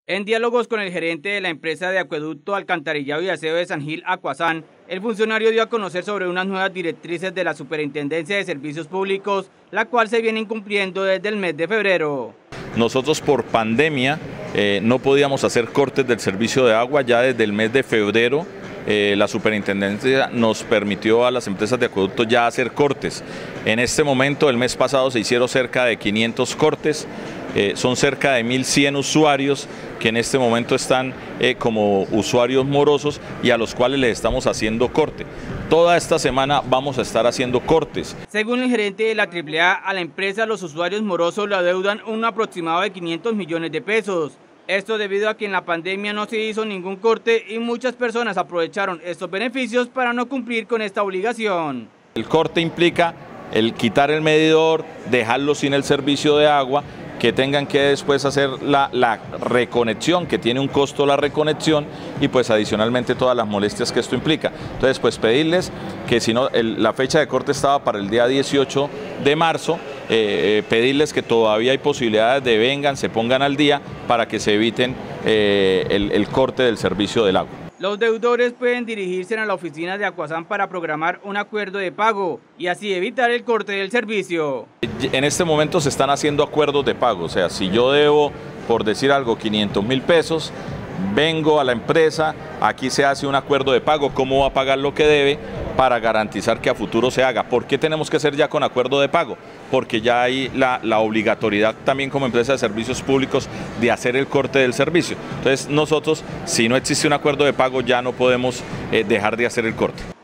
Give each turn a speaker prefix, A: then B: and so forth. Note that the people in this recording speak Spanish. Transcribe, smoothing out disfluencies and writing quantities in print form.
A: En diálogos con el gerente de la empresa de acueducto, alcantarillado y aseo de San Gil, Acuasán, el funcionario dio a conocer sobre unas nuevas directrices de la Superintendencia de Servicios Públicos, la cual se viene incumpliendo desde el mes de febrero.
B: Nosotros por pandemia no podíamos hacer cortes del servicio de agua. Ya desde el mes de febrero la superintendencia nos permitió a las empresas de acueducto ya hacer cortes. En este momento, el mes pasado se hicieron cerca de 500 cortes, son cerca de 1.100 usuarios que en este momento están como usuarios morosos y a los cuales les estamos haciendo corte. Toda esta semana vamos a estar haciendo cortes.
A: Según el gerente de la AAA, a la empresa los usuarios morosos le adeudan un aproximado de 500 millones de pesos. Esto debido a que en la pandemia no se hizo ningún corte y muchas personas aprovecharon estos beneficios para no cumplir con esta obligación.
B: El corte implica el quitar el medidor, dejarlo sin el servicio de agua, que tengan que después hacer la reconexión, que tiene un costo la reconexión, y pues adicionalmente todas las molestias que esto implica. Entonces pues pedirles que si no, la fecha de corte estaba para el día 18 de marzo, pedirles que todavía hay posibilidades de vengan, se pongan al día para que se eviten el corte del servicio del agua.
A: Los deudores pueden dirigirse a la oficina de Acuasán para programar un acuerdo de pago y así evitar el corte del servicio.
B: En este momento se están haciendo acuerdos de pago, o sea, si yo debo, por decir algo, 500.000 pesos, vengo a la empresa, aquí se hace un acuerdo de pago, cómo va a pagar lo que debe para garantizar que a futuro se haga. ¿Por qué tenemos que ser ya con acuerdo de pago? Porque ya hay la obligatoriedad también como empresa de servicios públicos de hacer el corte del servicio. Entonces nosotros, si no existe un acuerdo de pago, ya no podemos dejar de hacer el corte.